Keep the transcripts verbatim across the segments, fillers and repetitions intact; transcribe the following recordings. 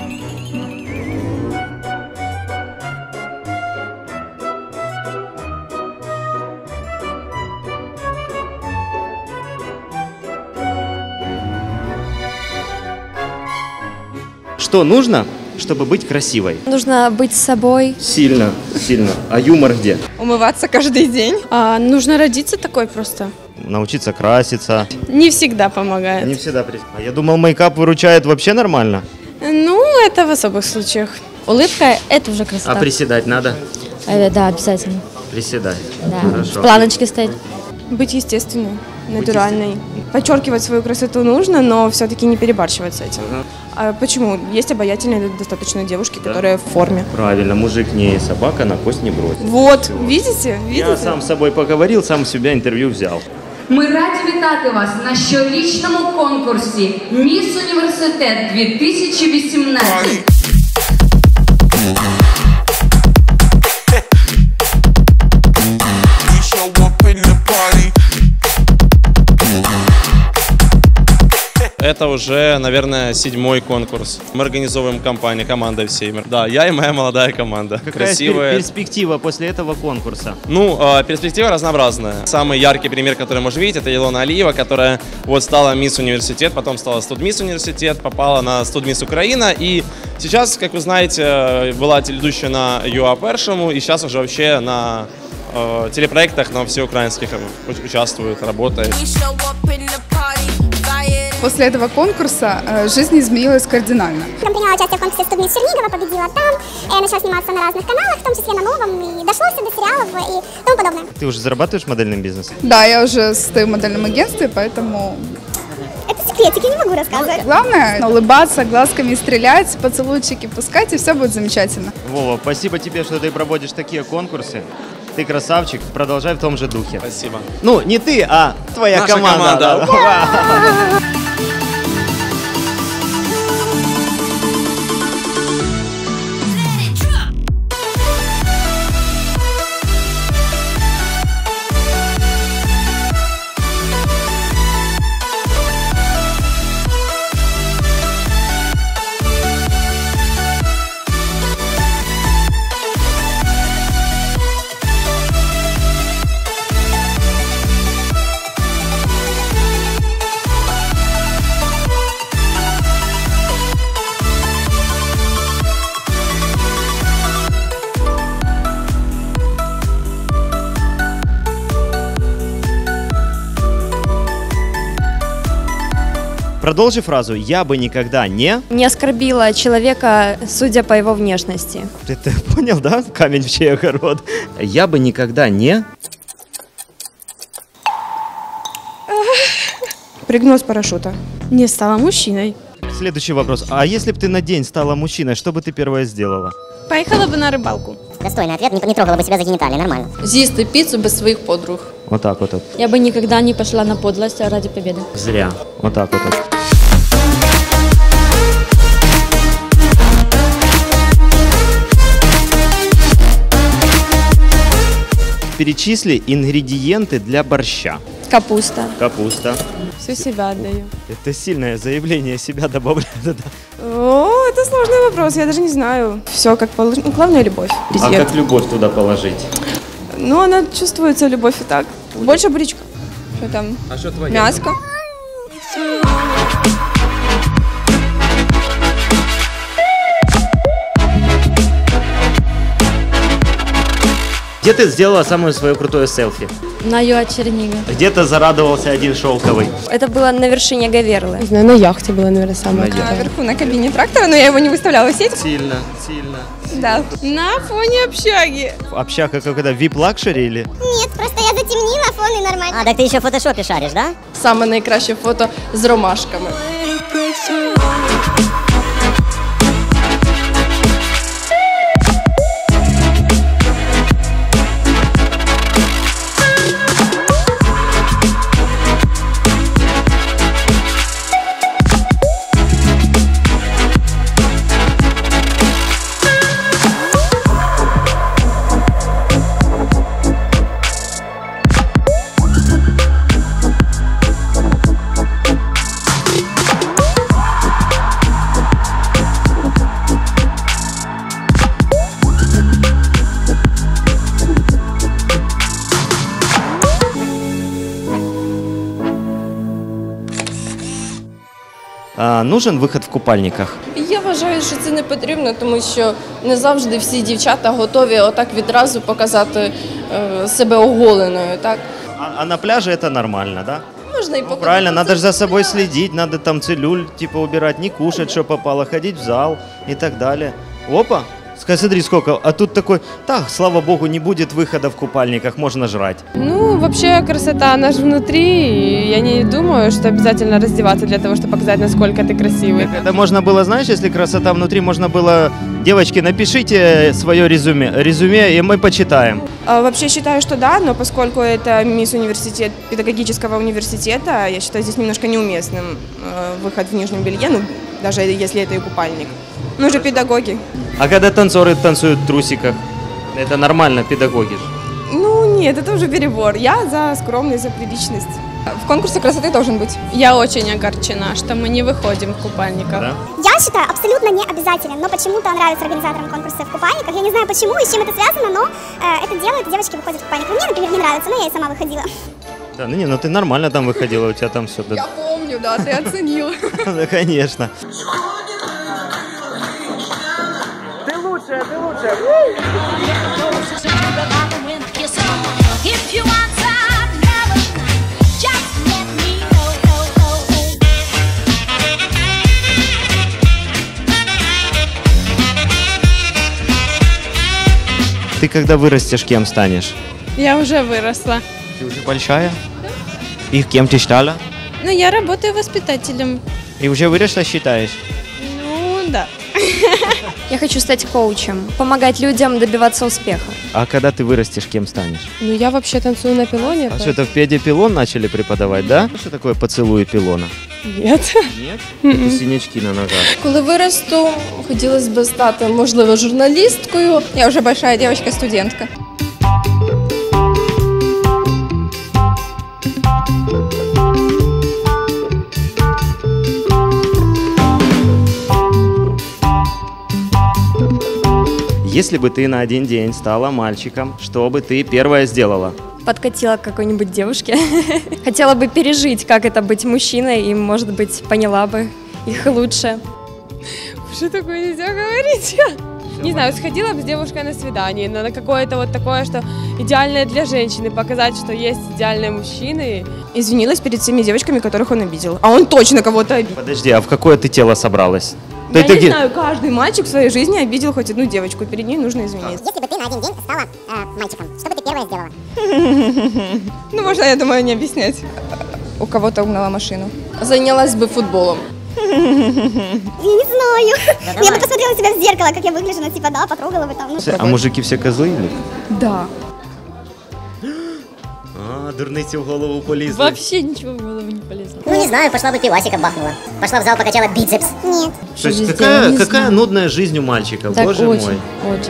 Что нужно, чтобы быть красивой? Нужно быть собой. Сильно, сильно. А юмор где? Умываться каждый день. А, нужно родиться такой просто. Научиться краситься. Не всегда помогает. Не всегда. А я думал, мейкап выручает вообще нормально. Ну, это в особых случаях. Улыбка – это уже красота. А приседать надо? Э, да, обязательно. Приседать. Да. Хорошо. В планочке стоять. Быть естественной, натуральной. Подчеркивать свою красоту нужно, но все-таки не перебарщивать с этим. А почему? Есть обаятельные достаточно девушки, да, которые в форме. Правильно, мужик не собака, на кость не бросит. Вот, видите? Видите? Я сам с собой поговорил, сам у себя интервью взял. Ми раді вітати вас на щорічному конкурсі «Міс Університет дві тисячі вісімнадцять». Это уже, наверное, седьмой конкурс. Мы организовываем компанию, команда всей. Да, я и моя молодая команда. Какая красивая перспектива после этого конкурса? Ну, э, перспектива разнообразная. Самый яркий пример, который можно видеть, это Илона Алиева, которая вот стала Мисс Университет, потом стала Студмисс Университет, попала на Студмисс Украина. И сейчас, как вы знаете, была телеведущая на ЮА Першому, и сейчас уже вообще на э, телепроектах на всеукраинских участвует, работает. После этого конкурса э, жизнь изменилась кардинально. Я приняла участие в конкурсе «Студмисс Чернигова», победила там, я начала сниматься на разных каналах, в том числе на Новом, и дошло все до сериалов и тому подобное. Ты уже зарабатываешь модельным бизнесом? Да, я уже стою в модельном агентстве, поэтому... Это секретики, не могу рассказывать. Главное улыбаться, глазками стрелять, поцелуйчики пускать, и все будет замечательно. Вова, спасибо тебе, что ты проводишь такие конкурсы. Ты красавчик, продолжай в том же духе. Спасибо. Ну, не ты, а твоя Наша команда. команда. Продолжи фразу «Я бы никогда не...» Не оскорбила человека, судя по его внешности. Ты, ты понял, да? Камень в чей огород. «Я бы никогда не...» Прыгнула с парашюта. Не стала мужчиной. Следующий вопрос. А если бы ты на день стала мужчиной, что бы ты первое сделала? Поехала бы на рыбалку. Достойный ответ, не, не трогала бы себя за гениталии, нормально. З'їсти піцу без своих подруг. Вот так вот. Я бы никогда не пошла на подлость ради победы. Зря. Вот так вот. Перечисли ингредиенты для борща. Капуста. Капуста. Все себя отдаю. Это сильное заявление, себя добавляют. О, это сложный вопрос, я даже не знаю. Все как положено. Главное любовь. А как любовь туда положить? Ну, она чувствуется, любовь и так. Больше бричка. Что там? А что твоя? Мяско. Где ты сделала самое свое крутое селфи? На ЮА Чернигова. Где-то зарадовался один шелковый. Это было на вершине Гаверлы. Не знаю, на яхте было, наверное, самое. Наверху на кабине трактора, но я его не выставляла в сеть. Сильно, сильно. Да. На фоне общаги. Общага как это, вип-лакшери или? Нет, просто я затемнила фон и нормально. А, так ты еще в фотошопе шаришь, да? Саме найкраще фото з ромашками. А нужен выход в купальниках? Я вважаю, що це не потрібно, тому що не завжди всі дівчата готові отак відразу показати е, себе оголеною, так? А, а на пляже это нормально, да? Можна і Ну, показати. правильно, надо же за собой следить, надо там целюль типа убирать, не кушать, что попало, ходить в зал и так далее. Опа! Скажи, смотри, сколько. А тут такой, так, слава богу, не будет выхода в купальниках, можно жрать. Ну, вообще красота, она же внутри, и я не думаю, что обязательно раздеваться для того, чтобы показать, насколько ты красивый. Это можно было, знаешь, если красота внутри, можно было, девочки, напишите свое резюме, резюме, и мы почитаем. А, вообще считаю, что да, но поскольку это мисс университет педагогического университета, я считаю здесь немножко неуместным э, выход в нижнем белье, ну, даже если это и купальник. Мы же педагоги. А когда танцоры танцуют в трусиках, это нормально, педагоги же. Ну, нет, это уже перебор. Я за скромность, за приличность. В конкурсе красоты должен быть. Я очень огорчена, что мы не выходим в купальниках. Да? Я считаю, абсолютно не обязателен, но почему-то нравится организаторам конкурса в купальниках. Я не знаю почему и с чем это связано, но э, это делают, девочки выходят в купальниках. Мне, например, не нравится, но я и сама выходила. Да, ну не, ну ты нормально там выходила, у тебя там все. Я помню, да, ты оценила. Да, конечно. Ты когда вырастешь, кем станешь? Я уже выросла. Ты уже большая? И кем ты стала? Но я работаю воспитателем. И уже выросла, считаешь? Ну, да. Я хочу стать коучем, помогать людям добиваться успеха. А когда ты вырастешь, кем станешь? Ну, я вообще танцую на пилоне. А что, это в педе пилон начали преподавать, да? Что такое поцелуи пилона? Нет. Нет? Это синячки на ногах. Коли виросту, хотілося б стати, можливо, журналісткою. Я уже большая девочка-студентка. Если бы ты на один день стала мальчиком, что бы ты первое сделала? Подкатила к какой-нибудь девушке. Хотела бы пережить, как это быть мужчиной, и, может быть, поняла бы их лучше. Что такое нельзя говорить? Не знаю, сходила бы с девушкой на свидание, на какое-то вот такое, что идеальное для женщины, показать, что есть идеальные мужчины. Извинилась перед всеми девочками, которых он обидел. А он точно кого-то обидел. Подожди, а в какое ты тело собралась? Я Ты- не ты- знаю, каждый мальчик в своей жизни обидел хоть одну девочку, перед ней нужно извиниться. Если бы ты на один день стала э, мальчиком, что бы ты первое сделала? Ну, можно, я думаю, не объяснять. У кого-то угнала машину. Зайнялась би футболом. Я не знаю. Я бы посмотрела на себя в зеркало, как я выгляжу, ну типа да, потрогала бы там. Ну. А мужики все козлы или? Да. А, дурниці в голову полізли. Вообще ничего в голову не полезло. Ну, не знаю, пошла бы пивасика бахнула. Пошла в зал, покачала бицепс. Нет. То есть Жизнь, какая, не какая знаю. нудная жизнь у мальчиков, Так, боже очень, мой. очень.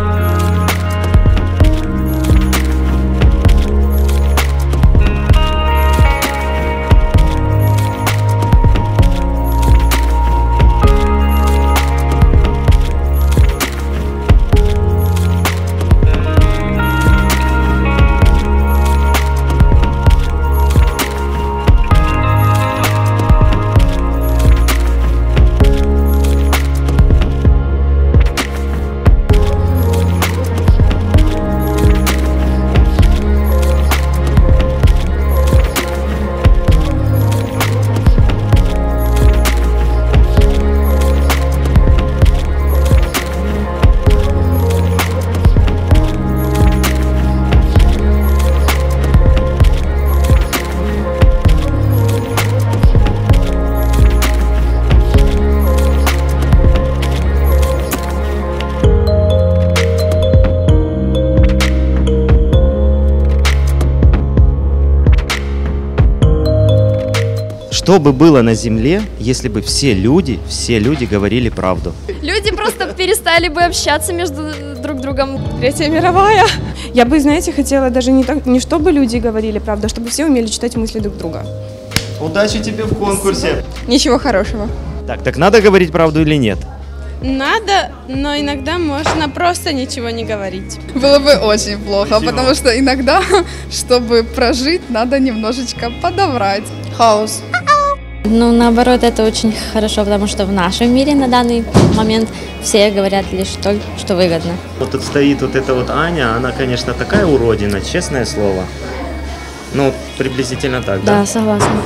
Что бы было на земле, если бы все люди, все люди говорили правду? Люди просто перестали бы общаться между друг другом. Третья мировая. Я бы, знаете, хотела даже не, так, не чтобы люди говорили правду, а чтобы все умели читать мысли друг друга. Удачи тебе в конкурсе. Ничего хорошего. Так, так надо говорить правду или нет? Надо, но иногда можно просто ничего не говорить. Было бы очень плохо, Почему? потому что иногда, чтобы прожить, надо немножечко подобрать. Хаос. Ну, наоборот, это очень хорошо, потому что в нашем мире на данный момент все говорят лишь то, что выгодно. Вот тут стоит вот эта вот Аня, она, конечно, такая уродина, честное слово. Ну, приблизительно так, да? Да, согласна.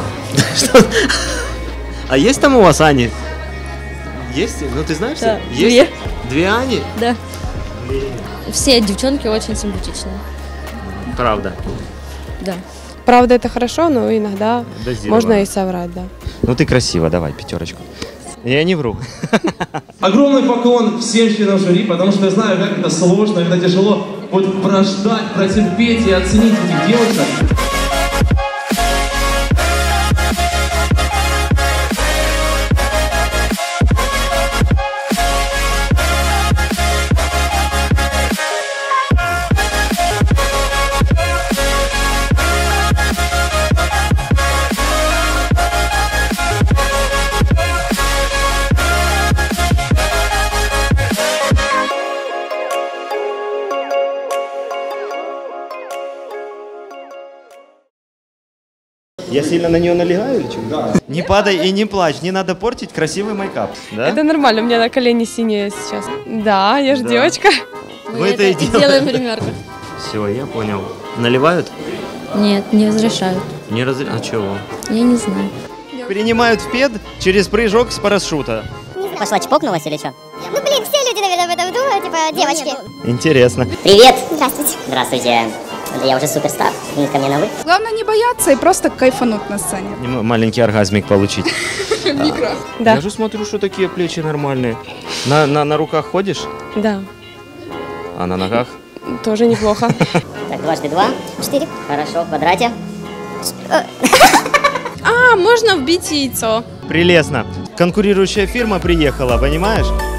А есть там у вас Ани? Есть? Ну, ты знаешь? Да, есть? две. Две Ани? Да. Все девчонки очень симпатичные. Правда. Да. Правда, это хорошо, но иногда Дозировано. можно и соврать, да. Ну, ты красива, давай, пятерочку. Я не вру. Огромный поклон всем членам жюри, потому что я знаю, как это сложно, это тяжело. Вот прождать, протерпеть и оценить этих девушек. Я сильно на нее налегаю или что? Да. Не падай и не плачь, не надо портить красивый мейкап, да? Это нормально, у меня на колени синие сейчас. Да, я же Да. девочка. Вы это и делаете? делаем примерно. Все, я понял. Наливают? Нет, не разрешают. Не раз... А чего? Я не знаю. Принимают в пед через прыжок с парашюта. Пошла чпокнулась или что? Ну, блин, все люди, наверное, об этом думают, типа, девочки. Интересно. Привет! Здравствуйте. Здравствуйте. Да я уже суперстар. Ко мне на вы. Главное не бояться и просто кайфануть на сцене. Нем- Маленький оргазмик получить. Микро. Да. Я же смотрю, что такие плечи нормальные. На, на, на руках ходишь? Да, А на ногах? тоже неплохо. Так, дважды два. Четыре. Хорошо, в квадрате. А, можно вбить яйцо. Прелестно. Конкурирующая фирма приехала, понимаешь?